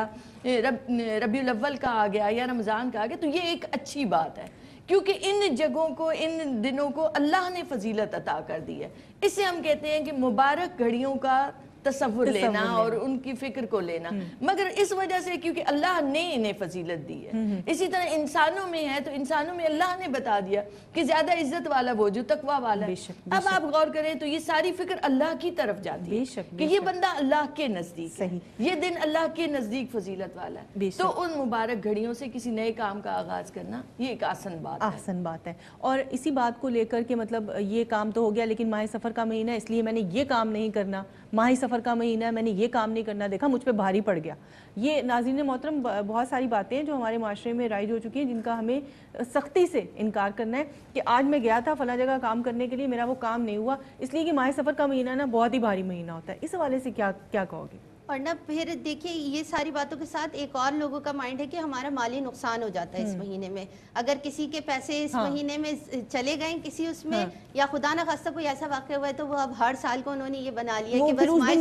ربیع الاول کا آ گیا یا رمضان کا آ گیا، تو یہ ایک اچھی بات ہے، کیونکہ ان جگہوں کو، ان دنوں کو اللہ نے فضیلت عطا کر دی ہے. اس سے ہم کہتے ہیں کہ مبارک گھڑیوں کا تصور لینا اور ان کی فکر کو لینا، مگر اس وجہ سے کیونکہ اللہ نے انہیں فضیلت دی ہے. اسی طرح انسانوں میں ہے تو انسانوں میں اللہ نے بتا دیا کہ زیادہ عزت والا وہ جو تقوی والا ہے. اب آپ غور کریں تو یہ ساری فکر اللہ کی طرف جاتی ہے کہ یہ بندہ اللہ کے نزدیک ہے، یہ دن اللہ کے نزدیک فضیلت والا ہے. تو ان مبارک گھڑیوں سے کسی نئے کام کا آغاز کرنا یہ ایک آسن بات ہے. آسن بات ہے. اور اسی بات کو لے کر کے مطلب یہ کام تو ہو گیا، لیکن ماہ سفر کا مہینہ اس لیے میں نے یہ کام نہیں کرنا، ماہ سفر کا مہینہ ہے میں نے یہ کام نہیں کرنا، دیکھا مجھ پہ بھاری پڑ گیا. یہ ناظرین محترم بہت ساری باتیں ہیں جو ہمارے معاشرے میں رائج ہو چکی ہیں، جن کا ہمیں سختی سے انکار کرنا ہے کہ آج میں گیا تھا فلاں جگہ کام کرنے کے لیے، میرا وہ کام نہیں ہوا اس لیے کہ ماہ سفر کا مہینہ نا بہت ہی بھاری مہینہ ہوتا ہے. اس حوالے سے کیا کیا کہو گے؟ اور نہ پھر دیکھیں یہ ساری باتوں کے ساتھ ایک اور لوگوں کا مائنڈ ہے کہ ہمارا مالی نقصان ہو جاتا ہے اس مہینے میں. اگر کسی کے پیسے اس مہینے میں چلے گئے کسی اس میں یا خدا نہ خواستہ کوئی ایسا واقعہ ہوا ہے تو وہ اب ہر سال کو انہوں نے یہ بنا لیا کہ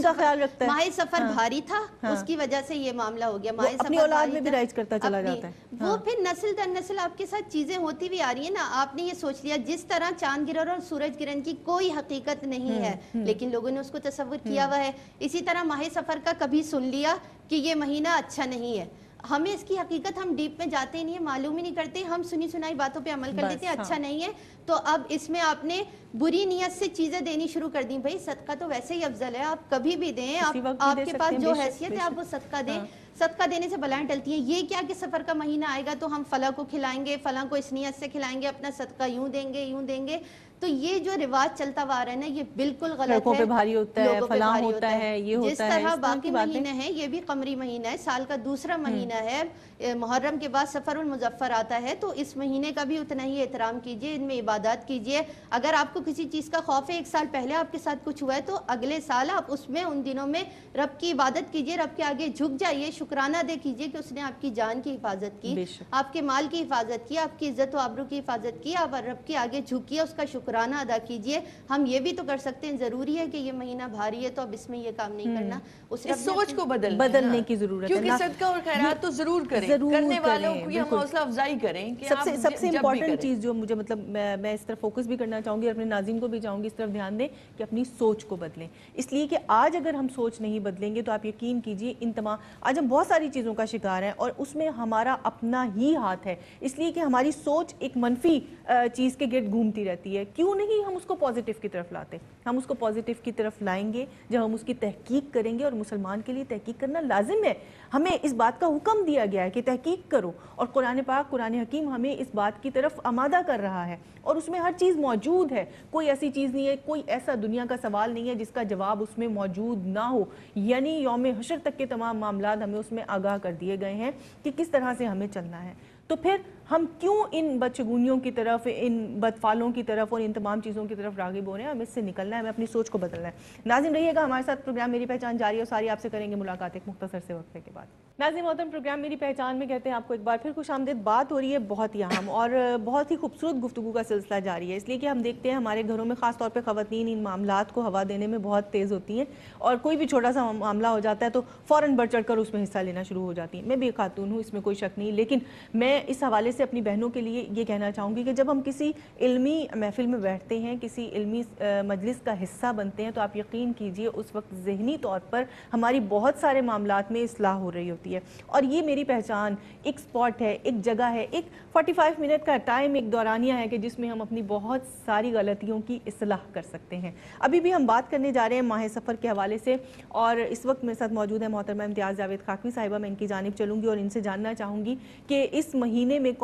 بس ماہ سفر بھاری تھا اس کی وجہ سے یہ معاملہ ہو گیا. ماہ اپنی اولاد میں بھی رائج کرتا چلا جاتا ہے. وہ پھر نسل در نسل آپ کے ساتھ چیزیں ہوتی بھی آ رہی ہیں نا. آپ نے یہ سوچ لیا جس طرح چاند گرہن اور سورج گرہن کی کوئی حقیقت نہیں ہے لیکن لوگوں نے اس کو تصور کیا ہوا ہے. اسی طرح ماہ سفر کا کبھی سن لیا کہ یہ مہینہ اچھا نہیں ہے، ہمیں اس کی حقیقت ہم ڈیپ میں جاتے نہیں ہیں، معلوم ہی نہیں کرتے، ہم سنی سنائی باتوں پہ عمل کر لیتے ہیں اچھا نہیں ہے. تو اب اس میں آپ نے بری نیت سے چیزیں دینی شروع کر دیں. بھائی صدقہ تو ویسے ہی افضل ہے، آپ کبھی بھی دیں، آپ کے پاس جو حیثیت ہے آپ وہ صدقہ دیں. صدقہ دینے سے بلائیں ٹلتی ہیں. یہ کیا کہ سفر کا مہینہ آئے گا تو ہم فلاں کو کھلائیں گے، فلاں کو اس نیت سے کھلائیں گے، اپنا صدقہ یوں دیں گے یوں دیں گے. تو یہ جو رواج چلتا ہوا رہا ہے نا یہ بالکل غلط ہے. لوگوں پہ بھاری ہوتا ہے، فلاں ہوتا ہے، یہ ہوتا ہے. جس طرح باقی مہینے ہیں یہ بھی قمری مہینہ ہے، سال کا دوسرا مہینہ ہے، محرم کے بعد سفر المظفر آتا ہے، تو اس مہینے کا بھی اتنا ہی احترام کیجئے، ان میں عبادات کیجئے. اگر آپ کو کسی چیز کا خوف ہے، ایک سال پہلے آپ کے ساتھ کچھ ہوا ہے تو اگلے سال آپ اس میں ان دنوں میں رب کی عبادت کیجئے، رب کے آگے جھک جائیے، شکرانہ ادا کیجئے کہ اس نے آپ کی جان کی حفاظت کی، آپ کے مال کی حفاظت کی، آپ کی عزت و آبرو کی حفاظت کی. آپ رب کے آگے جھکیے، اس کا شکرانہ ادا کیجئے. ہم یہ بھی تو کر سکتے ہیں، ضروری ہے کہ یہ مہینہ بھاری ہے تو اب اس میں یہ کام نہیں کرنا. اس سوچ کو بدل بدلنے کی ضرورت ہے، کیونکہ صدقہ اور خیرات تو ضرور کریں، کرنے والوں کو ہم حوصلہ افزائی کریں کہ سب سے سب سے امپورٹنٹ چیز جو مجھے مطلب میں اس طرف فوکس بھی کرنا چاہوں گی اور اپنے ناظرین کو بھی چاہوں گی اس طرف دھیان دیں کہ اپنی سوچ کو بدلیں. اس لیے کہ آج اگر ہم سوچ نہیں بدلیں گے تو آپ یقین کیجئے ان تمام آج ہم بہت ساری چیزوں کا شکار ہیں اور اس میں ہمارا اپنا ہی ہاتھ ہے، اس لیے کہ ہماری سوچ ایک منفی چیز کے گرد گھومتی رہتی ہے. کیوں نہیں ہم اس کو پازیٹیو کی طرف لاتے؟ ہم اس کو پازیٹیو کی طرف لائیں گے جب ہم اس کی تحقیق کریں گے، اور مسلمان کے لیے تحقیق کرنا لازم ہے. ہمیں اس بات کا حکم دیا گیا ہے کہ تحقیق کرو، اور قرآن پاک، قرآن حکیم ہمیں اس بات کی طرف آمادہ کر رہا ہے اور اس میں ہر چیز موجود ہے. کوئی ایسی چیز نہیں ہے، کوئی ایسا دنیا کا سوال نہیں ہے جس کا جواب اس میں موجود نہ ہو. یعنی یوم حشر تک کے تمام معاملات ہمیں اس میں آگاہ کر دیے گئے ہیں کہ کس طرح سے ہمیں چلنا ہے. تو پھر ہم کیوں ان بدشگونیوں کی طرف، ان بدفالوں کی طرف اور ان تمام چیزوں کی طرف راغب ہو رہے ہیں؟ ہمیں اس سے نکلنا ہے، ہمیں اپنی سوچ کو بدلنا ہے. ناظرین رہیے گا ہمارے ساتھ، پروگرام میری پہچان جاری ہے اور ساری آپ سے کریں گے ملاقات ایک مختصر سے وقفے کے بعد. ناظرین محترم، پروگرام میری پہچان میں کہتے ہیں آپ کو ایک بار پھر خوش آمدید. بات ہو رہی ہے بہت ہی اہم اور بہت ہی خوبصورت گفتگو کا سلسلہ جاری ہے، اس لیے کہ ہم دیکھتے ہیں ہمارے گھروں میں خاص طور پہ خواتین ان معاملات کو ہوا دینے میں بہت تیز ہوتی ہیں اور کوئی بھی چھوٹا سا معاملہ ہو جاتا ہے تو فوراً بڑھ چڑھ کر اس میں حصہ لینا شروع ہو جاتی ہیں. میں بھی ایک خاتون ہوں، اس میں کوئی شک نہیں، لیکن میں اس حوالے سے اپنی بہنوں کے لیے یہ کہنا چاہوں گی کہ جب ہم کسی علمی محفل میں بیٹھتے ہیں، کسی علمی مجلس کا حصہ بنتے ہیں، تو آپ یقین کیجئے اس وقت ذہنی طور پر ہماری بہت سارے معاملات میں اصلاح ہو رہی ہوتی ہے. اور یہ میری پہچان ایک سپاٹ ہے، ایک جگہ ہے، ایک پچاس منٹ کا ٹائم، ایک دورانیہ ہے کہ جس میں ہم اپنی بہت ساری غلطیوں کی اصلاح کر سکتے ہیں. ابھی بھی ہم بات کرنے جا رہے ہیں ماہ سفر کے حوالے سے، اور اس وقت میرے ساتھ موجود ہے محترمہ امتیاز جاوید خاکمی صاحبہ. میں ان کی جانب چلوں گی اور ان سے جاننا چاہوں گی کہ اس مہینے میں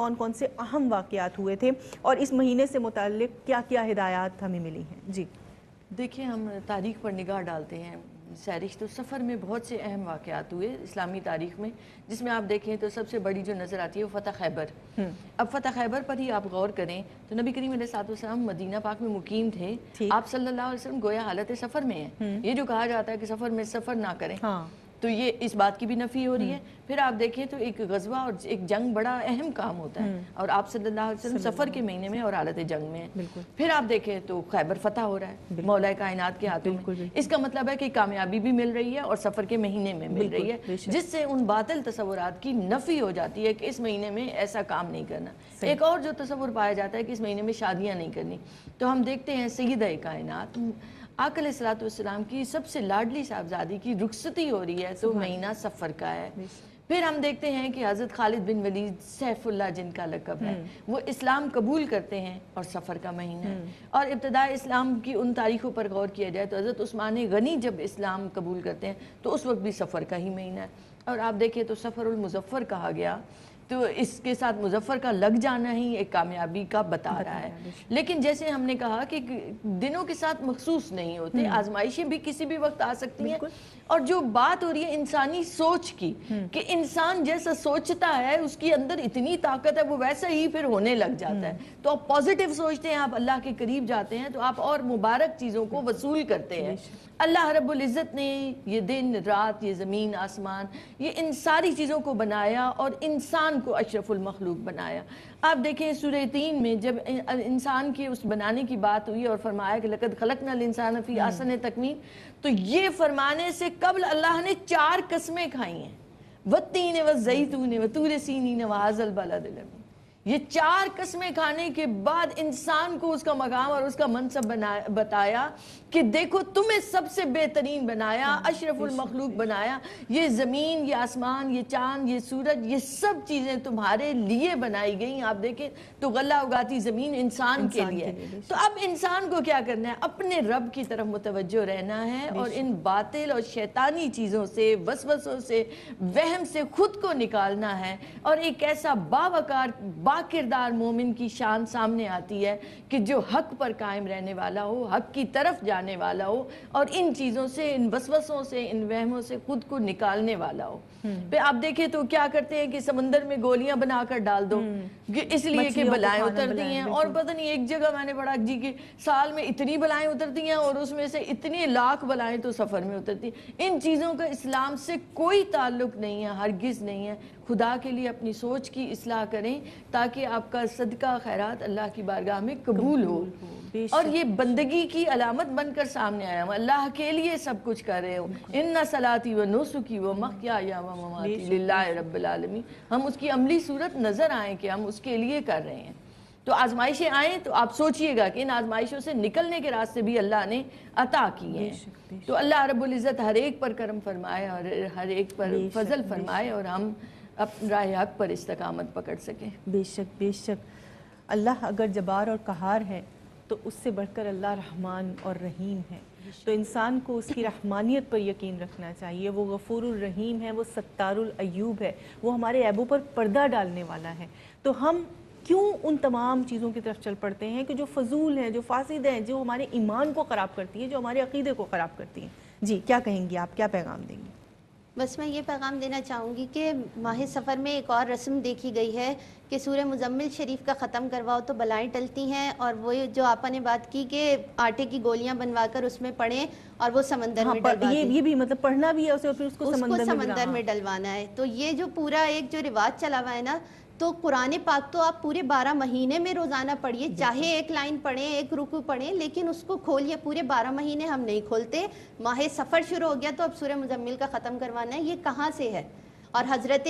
کون کون سے اہم واقعات ہوئے تھے اور اس مہینے سے متعلق کیا کیا ہدایات ہمیں ملی ہیں؟ جی دیکھیں، ہم تاریخ پر نگاہ ڈالتے ہیں سیرش، تو سفر میں بہت سے اہم واقعات ہوئے اسلامی تاریخ میں، جس میں آپ دیکھیں تو سب سے بڑی جو نظر آتی ہے وہ فتح خیبر۔ اب فتح خیبر پر ہی آپ غور کریں تو نبی کریم علیہ الصلوۃ والسلام مدینہ پاک میں مقیم تھے، آپ صلی اللہ علیہ وسلم گویا حالت سفر میں ہیں۔ یہ جو کہا جاتا ہے کہ سفر میں سفر نہ کریں، تو یہ اس بات کی بھی نفی ہو رہی ہے۔ پھر آپ دیکھیں تو ایک غزوہ اور ایک جنگ بڑا اہم کام ہوتا ہے، اور آپ صلی اللہ علیہ وسلم سفر کے مہینے میں اور حالت جنگ میں ہیں۔ پھر آپ دیکھیں تو خیبر فتح ہو رہا ہے مولا کائنات کے ہاتھوں میں، اس کا مطلب ہے کہ کامیابی بھی مل رہی ہے اور سفر کے مہینے میں مل رہی ہے، جس سے ان باطل تصورات کی نفی ہو جاتی ہے کہ اس مہینے میں ایسا کام نہیں کرنا۔ ایک اور جو تصور پایا جاتا ہے کہ اس مہینے میں شادیاں نہیں کرنی، تو ہم دیکھتے ہیں سیدہ کائنات آقا علیہ الصلوۃ والسلام کی سب سے لاڈلی صاحبزادی کی رخصتی ہو رہی ہے تو مہینہ سفر کا ہے۔ پھر ہم دیکھتے ہیں کہ حضرت خالد بن ولید سیف اللہ جن کا لقب ہے، وہ اسلام قبول کرتے ہیں اور سفر کا مہینہ ہے۔ اور ابتداء اسلام کی ان تاریخوں پر غور کیا جائے تو حضرت عثمان غنی جب اسلام قبول کرتے ہیں تو اس وقت بھی سفر کا ہی مہینہ ہے۔ اور آپ دیکھیں تو سفر المظفر کہا گیا، تو اس کے ساتھ مظفر کا لگ جانا ہی ایک کامیابی کا بتا رہا ہے۔ لیکن جیسے ہم نے کہا کہ دنوں کے ساتھ مخصوص نہیں ہوتے، آزمائشیں بھی کسی بھی وقت آ سکتی ہیں، اور جو بات ہو رہی ہے انسانی سوچ کی کہ انسان جیسا سوچتا ہے اس کی اندر اتنی طاقت ہے وہ ویسا ہی پھر ہونے لگ جاتا ہے۔ تو آپ پازیٹیو سوچتے ہیں، آپ اللہ کے قریب جاتے ہیں تو آپ اور مبارک چیزوں کو وصول کرتے ہیں۔ اللہ رب العزت نے یہ دن رات، یہ زمین آسمان، یہ ان ساری چیزوں کو بنایا اور انسان کو اشرف المخلوق بنایا۔ آپ دیکھیں سورہ تین میں جب انسان کے اس بنانے کی بات ہوئی اور فرمایا کہ لقد خلقنا الانسان فی احسن تقویم، تو یہ فرمانے سے قبل اللہ نے چار قسمیں کھائی ہیں، والتین والزیتون وطور سینین وہذا البلد الامین۔ یہ چار قسمیں کھانے کے بعد انسان کو اس کا مقام اور اس کا منصب بتایا کہ دیکھو تمہیں سب سے بہترین بنایا، اشرف المخلوق بنایا، یہ زمین، یہ آسمان، یہ چاند، یہ سورج، یہ سب چیزیں تمہارے لیے بنائی گئیں۔ آپ دیکھیں تو غلہ اگاتی زمین انسان کے لیے۔ تو اب انسان کو کیا کرنا ہے؟ اپنے رب کی طرف متوجہ رہنا ہے اور ان باطل اور شیطانی چیزوں سے، وسوسوں سے، وہم سے خود کو نکالنا ہے، اور ایک ایسا باوقار با کردار مومن کی شان سامنے آتی ہے کہ جو حق پر قائم رہنے والا ہو، حق کی طرف جانے والا ہو، اور ان چیزوں سے، ان وسوسوں سے، ان وہموں سے خود کو نکالنے والا ہو۔ پھر آپ دیکھیں تو کیا کرتے ہیں کہ سمندر میں گولیاں بنا کر ڈال دو، اس لیے کہ بلائیں اترتی ہیں، اور پتہ نہیں ایک جگہ میں نے پڑھا جی کہ سال میں اتنی بلائیں اترتی ہیں اور اس میں سے اتنی لاکھ بلائیں تو سفر میں اترتی ہیں۔ ان چیزوں کا اسلام سے کوئی تعلق نہیں ہے، ہرگز نہیں ہے۔ خدا کے لیے اپنی سوچ کی اصلاح کریں تاکہ آپ کا صدقہ خیرات اللہ کی بارگاہ میں قبول ہو، اور یہ بندگی کی علامت بن کر سامنے آیا ہوں، اللہ کے لیے سب کچھ کر رہے ہوں۔ ان صلاتی و نسکی و محیای و مماتی للہ رب العالمین، ہم اس کی عملی صورت نظر آئیں کہ ہم اس کے لیے کر رہے ہیں۔ تو آزمائشیں آئیں تو آپ سوچئے گا کہ ان آزمائشوں سے نکلنے کے راستے بھی اللہ نے عطا کیے ہیں۔ تو اللہ رب العزت ہر ایک پر کرم فرمائے اور ہر ایک پر فضل فرمائے، اور ہم اپنے راہ حق پر استقامت پکڑ سکیں۔ بے شک بے شک، اللہ اگر جبار اور قہار ہے تو اس سے بڑھ کر اللہ رحمان اور رحیم ہے، تو انسان کو اس کی رحمانیت پر یقین رکھنا چاہیے۔ وہ غفور الرحیم ہے، وہ ستار العیوب ہے، وہ ہمارے عیبوں پر پردہ ڈالنے والا ہے۔ تو ہم کیوں ان تمام چیزوں کی طرف چل پڑتے ہیں کہ جو فضول ہیں، جو فاسد ہیں، جو ہمارے ایمان کو خراب کرتی ہیں، جو ہمارے عقیدے کو خراب کرتی ہیں؟ جی کیا کہیں گی آپ، کیا پیغام دیں گی؟ بس میں یہ پیغام دینا چاہوں گی کہ ماہ سفر میں ایک اور رسم دیکھی گئی ہے کہ سورہ مزمل شریف کا ختم کرواؤ تو بلائیں ٹلتی ہیں، اور وہ جو آپا نے بات کی کہ آٹے کی گولیاں بنوا کر اس میں پڑھیں اور وہ سمندر میں ڈلوا دیں، یہ بھی مطلب پڑھنا بھی ہے اسے، پھر اس کو سمندر میں ڈلوانا ہے۔ تو یہ جو پورا ایک جو رواج چلا ہوا ہے نا، تو قرآن پاک تو آپ پورے بارہ مہینے میں روزانہ پڑھیے، چاہے ایک لائن پڑھیں، ایک رکوع پڑھیں، لیکن اس کو کھولیے۔ پورے بارہ مہینے ہم نہیں کھولتے، ماہ سفر شروع ہو گیا تو اب سورہ مزمل کا ختم کروانا ہے، یہ کہاں سے ہے؟ اور حضرت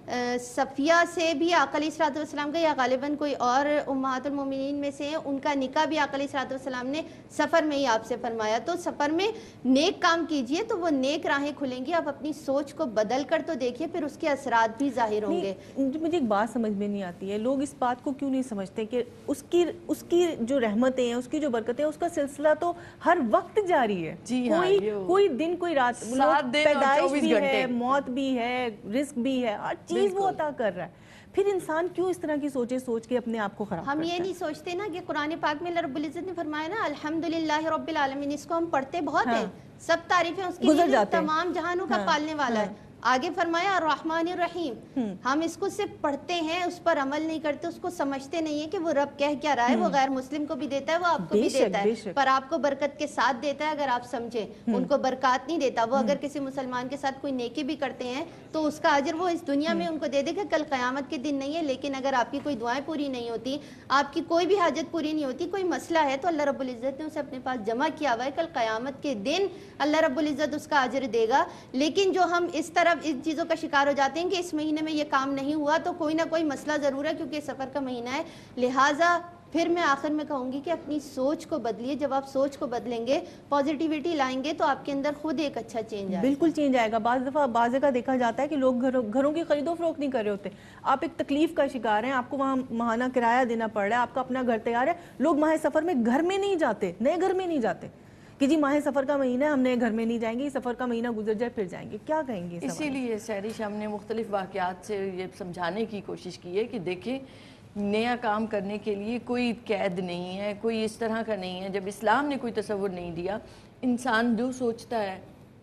صفیہ سے بھی آقا علیہ الصلوۃ والسلام کا، یا غالباً کوئی اور امہات المومنین میں سے ان کا نکاح بھی آقا علیہ الصلوۃ والسلام نے سفر میں ہی آپ سے فرمایا۔ تو سفر میں نیک کام کیجئے تو وہ نیک راہیں کھلیں گی۔ آپ اپنی سوچ کو بدل کر تو دیکھیے، پھر اس کے اثرات بھی ظاہر ہوں گے۔ مجھے ایک بات سمجھ میں نہیں آتی ہے، لوگ اس بات کو کیوں نہیں سمجھتے کہ اس کی اس کی جو رحمتیں ہیں، اس کی جو برکتیں ہیں، اس کا سلسلہ تو ہر وقت جاری ہے۔ کوئی کوئی دن کوئی رات، پیدائش بھی ہے، موت بھی ہے، رزق بھی ہے، ہر چیز وہ عطا کر رہا ہے۔ پھر انسان کیوں اس طرح کی سوچے سوچ کے اپنے آپ کو خراب ہم کرتا یہ ہے؟ نہیں سوچتے نا کہ قرآن پاک میں اللہ رب العزت نے فرمایا نا الحمدللہ رب العالمین، اس کو ہم پڑھتے بہت ہیں، سب تعریفیں اس کی گزر جو جاتے ہیں، تمام جہانوں کا پالنے والا ہے. آگے فرمایا الرحمن الرحیم. ہم اس کو صرف پڑھتے ہیں، اس پر عمل نہیں کرتے، اس کو سمجھتے نہیں ہیں کہ وہ رب کہہ کیا رہا ہے. وہ غیر مسلم کو بھی دیتا ہے، وہ آپ کو بھی دیتا ہے، پر آپ کو برکت کے ساتھ دیتا ہے اگر آپ سمجھیں. ان کو برکات نہیں دیتا. وہ اگر کسی مسلمان کے ساتھ کوئی نیکی بھی کرتے ہیں تو اس کا اجر وہ اس دنیا میں ان کو دے دے گا، کل قیامت کے دن نہیں ہے. لیکن اگر آپ کی کوئی دعائیں پوری نہیں ہوتی، آپ کی کوئی بھی حاجت پوری نہیں ہوتی، کوئی مسئلہ ہے، تو اللہ رب العزت نے اسے اپنے پاس جمع کیا ہوا ہے. کل قیامت کے دن اللہ رب العزت اس کا اجر دے گا. لیکن جو ہم اس طرف ان چیزوں کا شکار ہو جاتے ہیں کہ اس مہینے میں یہ کام نہیں ہوا تو کوئی نہ کوئی مسئلہ ضرور ہے، کیونکہ سفر کا مہینہ ہے. لہٰذا پھر میں آخر میں کہوں گی کہ اپنی سوچ کو بدلیے. جب آپ سوچ کو بدلیں گے، پازیٹیوٹی لائیں گے، تو آپ کے اندر خود ایک اچھا چینج آئے گا. بالکل چینج آئے گا. بعض دفعہ بعض جگہ دیکھا جاتا ہے کہ لوگ گھروں گھروں کی خرید و فروخت نہیں کر رہے ہوتے. آپ ایک تکلیف کا شکار ہیں، آپ کو وہاں ماہانہ کرایہ دینا پڑ رہا ہے، آپ کا اپنا گھر تیار ہے، لوگ ماہ سفر میں گھر میں نہیں جاتے، نئے گھر میں نہیں جاتے کہ جی ماہ سفر کا مہینہ ہے، ہم نئے گھر میں نہیں جائیں گے، سفر کا مہینہ گزر جائے پھر جائیں گے. کیا کہیں گے؟ اسی لیے سہرش ہم نے مختلف واقعات سے یہ سمجھانے کی کوشش کی ہے کہ دیکھیں نیا کام کرنے کے لیے کوئی قید نہیں ہے، کوئی اس طرح کا نہیں ہے. جب اسلام نے کوئی تصور نہیں دیا، انسان جو سوچتا ہے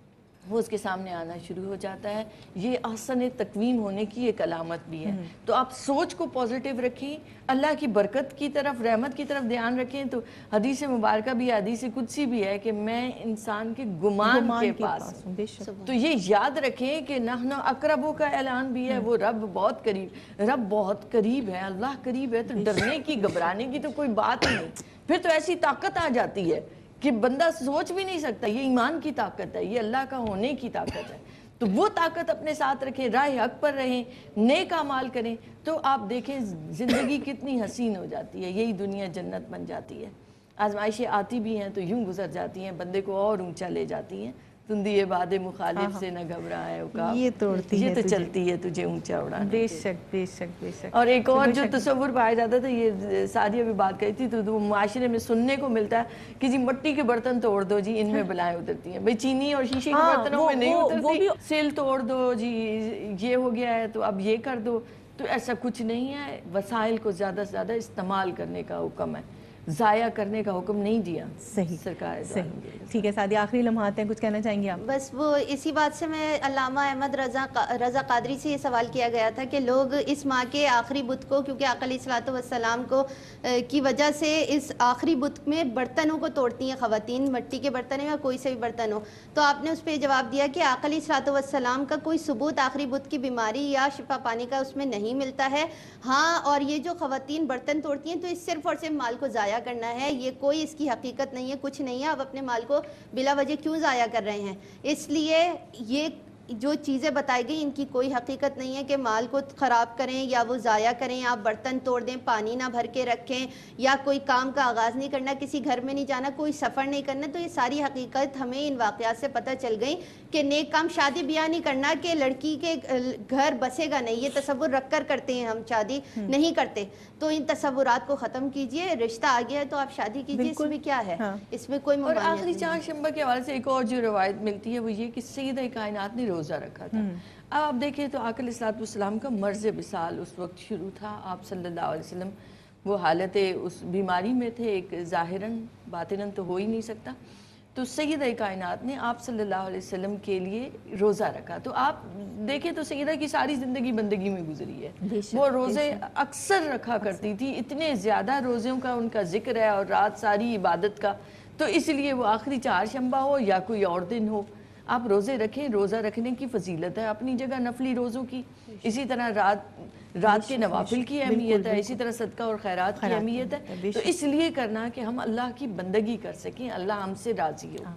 وہ اس کے سامنے آنا شروع ہو جاتا ہے. یہ احسن تقویم ہونے کی ایک علامت بھی ہے. تو آپ سوچ کو پازیٹیو رکھیں، اللہ کی برکت کی طرف، رحمت کی طرف دھیان رکھیں. تو حدیث مبارکہ بھی، حدیث قدسی بھی ہے کہ میں انسان کے گمان کے پاس ہوں. تو یہ یاد رکھیں کہ نحن اقربوں کا اعلان بھی ہے. وہ رب بہت قریب، رب بہت قریب ہے، اللہ قریب ہے. تو ڈرنے کی، گھبرانے کی تو کوئی بات نہیں. پھر تو ایسی طاقت آ جاتی ہے کہ بندہ سوچ بھی نہیں سکتا. یہ ایمان کی طاقت ہے، یہ اللہ کا ہونے کی طاقت ہے. تو وہ طاقت اپنے ساتھ رکھیں، راہ حق پر رہیں، نیک اعمال کریں. تو آپ دیکھیں زندگی کتنی حسین ہو جاتی ہے. یہی دنیا جنت بن جاتی ہے. آزمائشیں آتی بھی ہیں تو یوں گزر جاتی ہیں، بندے کو اور اونچا لے جاتی ہیں. تندی باد مخالف سے نہ گھبرائے عقاب، یہ توڑتی ہے، یہ تو چلتی ہے تجھے اونچا اڑانے. بے شک بے شک بے شک. اور ایک اور جو تصور پایا جاتا تھا، یہ سعدیہ بھی بات کہی تھی، تو معاشرے میں سننے کو ملتا ہے کہ جی مٹی کے برتن توڑ دو جی، ان میں بلائیں اترتی ہیں. بھئی چینی اور شیشے کے برتنوں میں نہیں اترتی. سل توڑ دو جی، یہ ہو گیا ہے تو اب یہ کر دو. تو ایسا کچھ نہیں ہے. وسائل کو زیادہ سے زیادہ استعمال کرنے کا حکم ہے، ضائع کرنے کا حکم نہیں دیا. صحیح سرکار صحیح. ٹھیک ہے سعدیہ، آخری لمحات ہیں، کچھ کہنا چاہیں گے آپ؟ بس وہ اسی بات سے میں علامہ احمد رضا رضا قادری سے یہ سوال کیا گیا تھا کہ لوگ اس ماہ کے آخری بت کو، کیونکہ آقا علیہ الصلوۃ والسلام کو کی وجہ سے اس آخری بت میں برتنوں کو توڑتی ہیں خواتین، مٹی کے برتن ہو یا کوئی سے بھی برتن ہو. تو آپ نے اس پہ جواب دیا کہ آقا علیہ الصلوۃ والسلام کا کوئی ثبوت آخری بت کی بیماری یا شفا پانے کا اس میں نہیں ملتا ہے. ہاں، اور یہ جو خواتین برتن توڑتی ہیں تو اس صرف اور صرف مال کو ضائع کرنا ہے. یہ کوئی اس کی حقیقت نہیں ہے، کچھ نہیں ہے. آپ اپنے مال کو بلا وجہ کیوں ضائع کر رہے ہیں؟ اس لیے یہ جو چیزیں بتائی گئی ان کی کوئی حقیقت نہیں ہے کہ مال کو خراب کریں یا وہ ضائع کریں. آپ برتن توڑ دیں، پانی نہ بھر کے رکھیں، یا کوئی کام کا آغاز نہیں کرنا، کسی گھر میں نہیں جانا، کوئی سفر نہیں کرنا. تو یہ ساری حقیقت ہمیں ان واقعات سے پتہ چل گئی کہ نیک کام، شادی بیاہ نہیں کرنا کہ لڑکی کے گھر بسے گا نہیں. یہ تصور رکھ کر کرتے ہیں ہم، شادی نہیں کرتے. تو ان تصورات کو ختم کیجئے. رشتہ آ گیا ہے تو آپ شادی کیجئے. اس میں کیا ہے؟ اس میں کوئی ممانعت نہیں. اور آخری چار شنبہ کے حوالے سے ایک اور جو روایت ملتی ہے وہ یہ کہ سیدہ کائنات نے روزہ رکھا تھا. اب آپ دیکھیں تو آقا علیہ السلام کا مرض وصال اس وقت شروع تھا. آپ صلی اللہ علیہ وسلم وہ حالت اس بیماری میں تھے، ایک ظاہراً باطناً تو ہو ہی نہیں سکتا. تو سیدہ کائنات نے آپ صلی اللہ علیہ وسلم کے لیے روزہ رکھا. تو آپ دیکھیں تو سیدہ کی ساری زندگی بندگی میں گزری ہے. وہ روزے اکثر رکھا کرتی تھی، اتنے زیادہ روزوں کا ان کا ذکر ہے، اور رات ساری عبادت کا. تو اس لیے وہ آخری چار شنبہ ہو یا کوئی اور دن ہو، آپ روزے رکھیں. روزہ رکھنے کی فضیلت ہے اپنی جگہ نفلی روزوں کی. اسی طرح رات رات کے نوافل کی اہمیت ہے، اسی طرح صدقہ اور خیرات کی اہمیت ہے. تو اس لیے کرنا کہ ہم اللہ کی بندگی کر سکیں، اللہ ہم سے راضی ہو.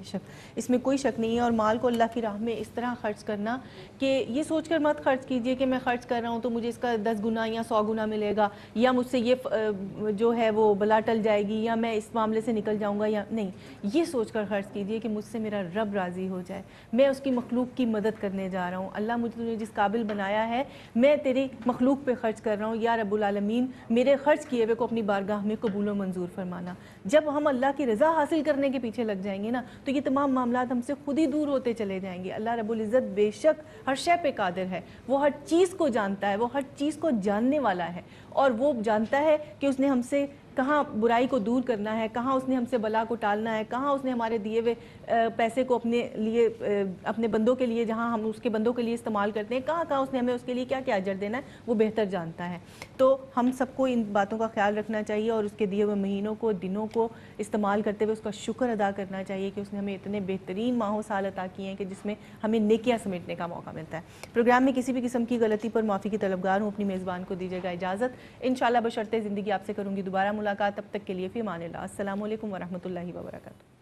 اس میں کوئی شک نہیں ہے. اور مال کو اللہ کی راہ میں اس طرح خرچ کرنا کہ یہ سوچ کر مت خرچ کیجئے کہ میں خرچ کر رہا ہوں تو مجھے اس کا دس گنا یا سو گنا ملے گا، یا مجھ سے یہ جو ہے وہ بلا ٹل جائے گی، یا میں اس معاملے سے نکل جاؤں گا. یا نہیں، یہ سوچ کر خرچ کیجئے کہ مجھ سے میرا رب راضی ہو جائے، میں اس کی مخلوق کی مدد کرنے جا رہا ہوں. اللہ مجھے تجھے جس قابل بنایا ہے میں تیری مخلوق پہ خرچ کر رہا ہوں. یا رب العالمین میرے خرچ کیے ہوئے کو اپنی بارگاہ میں قبول و منظور فرمانا. جب ہم اللہ کی رضا حاصل کرنے کے پیچھے لگ جائیں گے نا تو یہ تمام معاملات ہم سے خود ہی دور ہوتے چلے جائیں گے۔ اللہ رب العزت بے شک ہر شے پہ قادر ہے، وہ ہر چیز کو جانتا ہے، وہ ہر چیز کو جاننے والا ہے، اور وہ جانتا ہے کہ اس نے ہم سے کہاں برائی کو دور کرنا ہے، کہاں اس نے ہم سے بلا کو ٹالنا ہے، کہاں اس نے ہمارے دیے ہوئے پیسے کو اپنے لیے اپنے بندوں کے لیے، جہاں ہم اس کے بندوں کے لیے استعمال کرتے ہیں، کہاں کہاں اس نے ہمیں اس کے لیے کیا کیا اجر دینا ہے، وہ بہتر جانتا ہے۔ تو ہم سب کو ان باتوں کا خیال رکھنا چاہیے اور اس کے دیے ہوئے مہینوں کو، دنوں کو استعمال کرتے ہوئے اس کا شکر ادا کرنا چاہیے کہ اس نے ہمیں اتنے بہترین ماہ و سال عطا کیے ہیں کہ جس میں ہمیں نیکیاں سمیٹنے کا موقع ملتا ہے۔ پروگرام میں کسی بھی قسم کی غلطی پر معافی کی طلبگار ہوں، اپنی میزبان کو دیجیے گا اجازت۔ انشاءاللہ بشرطِ زندگی آپ سے کروں گی دوبارہ ملاقات، تب تک کے لیے فی امان اللہ۔ السلام علیکم ورحمۃ اللہ وبرکاتہ۔